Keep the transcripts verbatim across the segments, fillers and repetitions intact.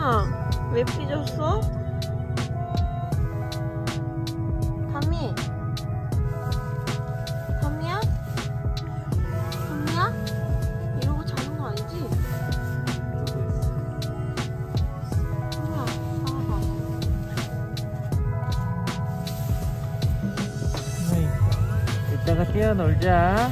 다미야, 왜 삐졌어? 다미, 다미야? 다미야? 이러고 자는 거 아니지? 다미야, 나와봐. 이따가 뛰어놀자.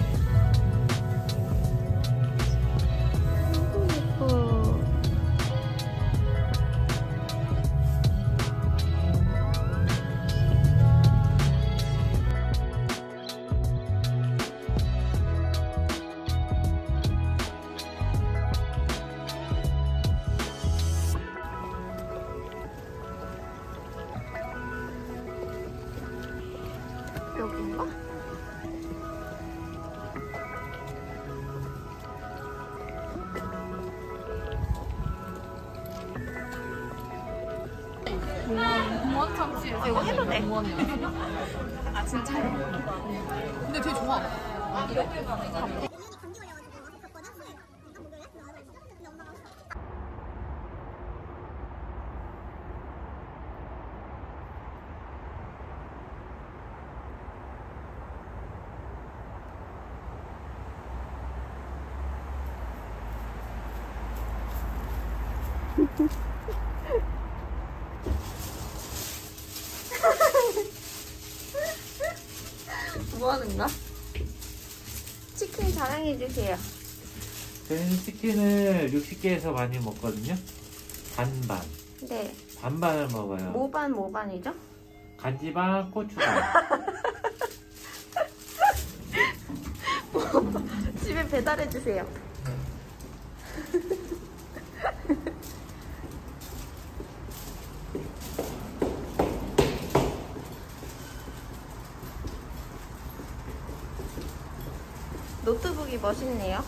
여긴가? 공원 참치. 아, 이거 해도 돼. 공원이야. 아 진짜요? 근데 되게 좋아. 뭐 하는가? 치킨 자랑해주세요. 저희는 치킨을 육십 개에서 많이 먹거든요. 반반. 네. 반반을 먹어요. 모반 모반이죠? 간지반, 고추반. 집에 배달해주세요. 노트북이 멋있네요.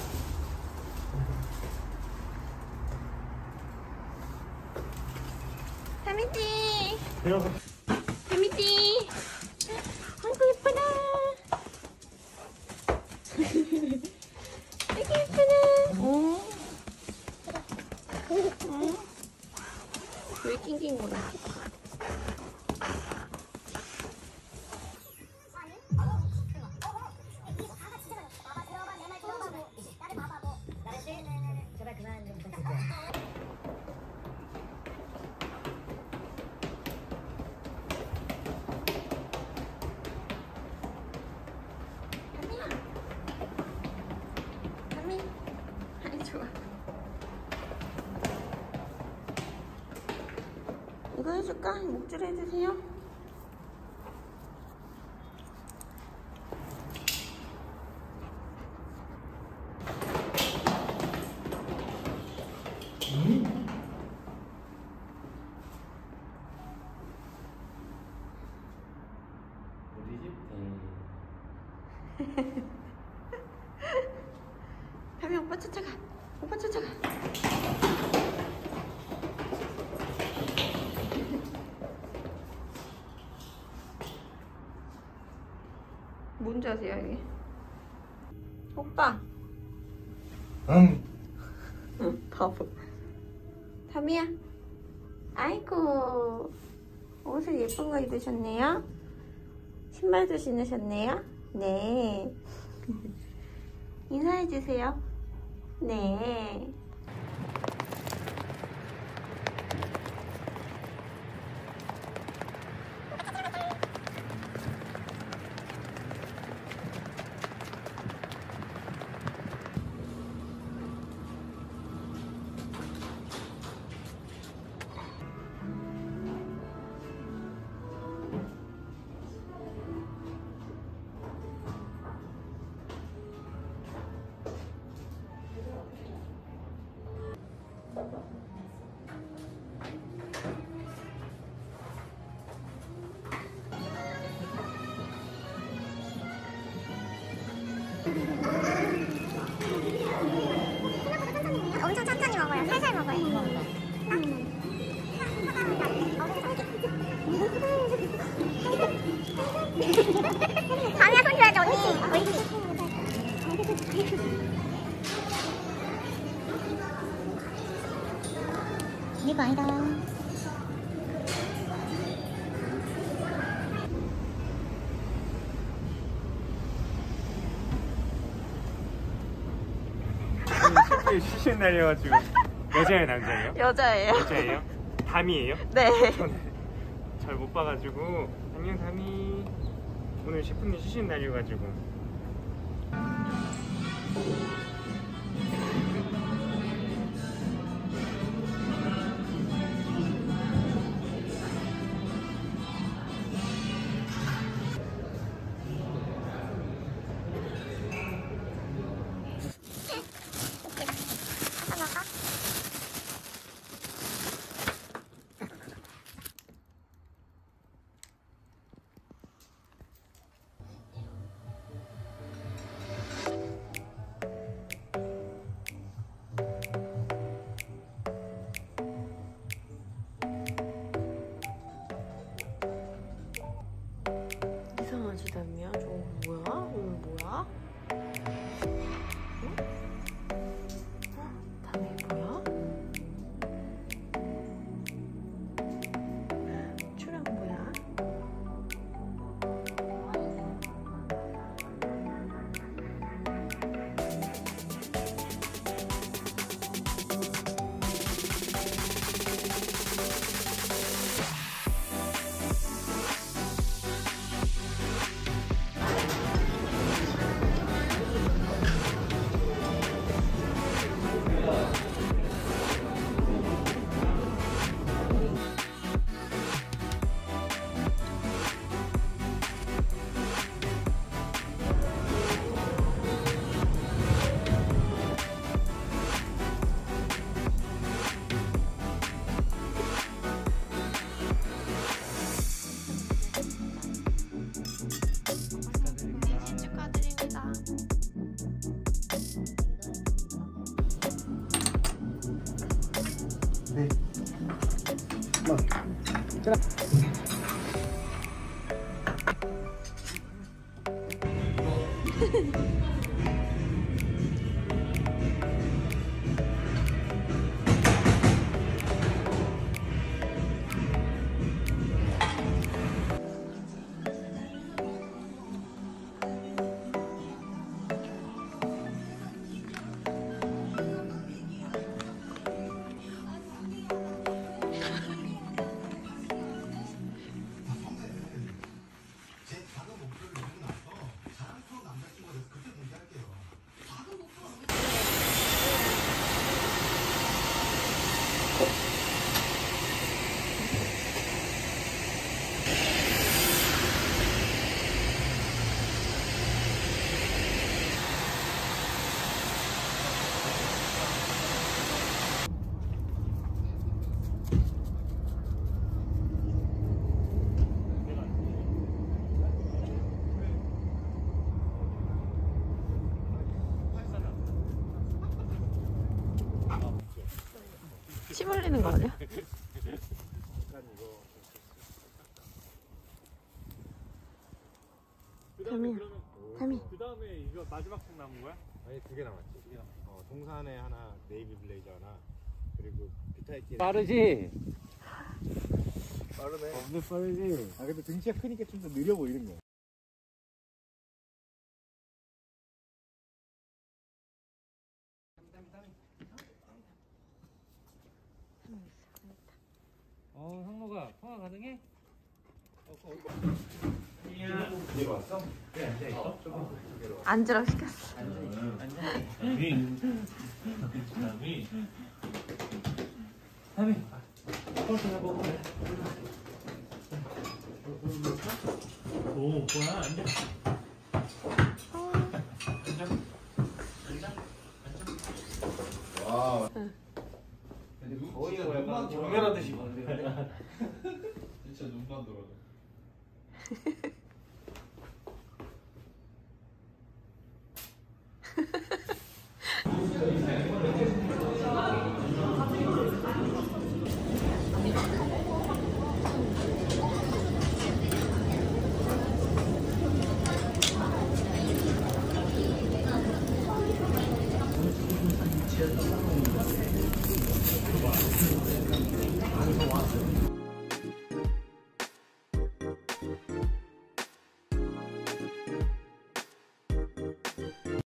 해미띠! 들어가. 해미띠! 아이고 예쁘다! 되게 예쁘다! 오. 응? 왜 낑낑거려? 이거 해줄까? 목줄 해주세요. 음? 우리 집 대. 다미 오빠 쫓아가. 오빠 쫓아가. 뭔지 아세요, 이게? 오빠! 응. 응, 바보. 다미야. 아이고. 옷을 예쁜 거 입으셨네요. 신발도 신으셨네요. 네. 인사해주세요. 네. 엄청 천천히 먹어요. 살살 먹어요. 다미야 손 줘야지 언니. 이거 아니다. 쉽게 쉬시는 날이어가지고. 여자예요, 남자예요? 여자예요. 여자예요? 담이에요? 네. 잘 못 봐가지고. 안녕, 담이. 오늘 셰프님 쉬시는 날이어가지고. 이상하지다미야? 저거 뭐야? 오늘 뭐야? 응? 담이 뭐야? 출연 뭐야? 축하드립니다. 네. 엄마. 자. 침 흘리는 거 아니야? 담이야. 담이. 그 다음에 이거 마지막 통 남은 거야? 아니 두 개 남았지. 어, 동산에 하나, 네이비 블레이저 하나, 그리고 비타이티. 빠르지? 빠르네. 엄청 빠르지? 아 근데 등치가 크니까 좀 더 느려 보이는 거야. 어, 상로가 통화 가능해? 이리로 왔어? 왜 앉아있어? 조금 앉으라고 시켰어. 담이 담이 담이 펄스 해보고 오 뭐야 앉아 앉아 앉아 앉아 와. 거의 뭐 약간 경멸하듯이 진짜 눈만 돌아가.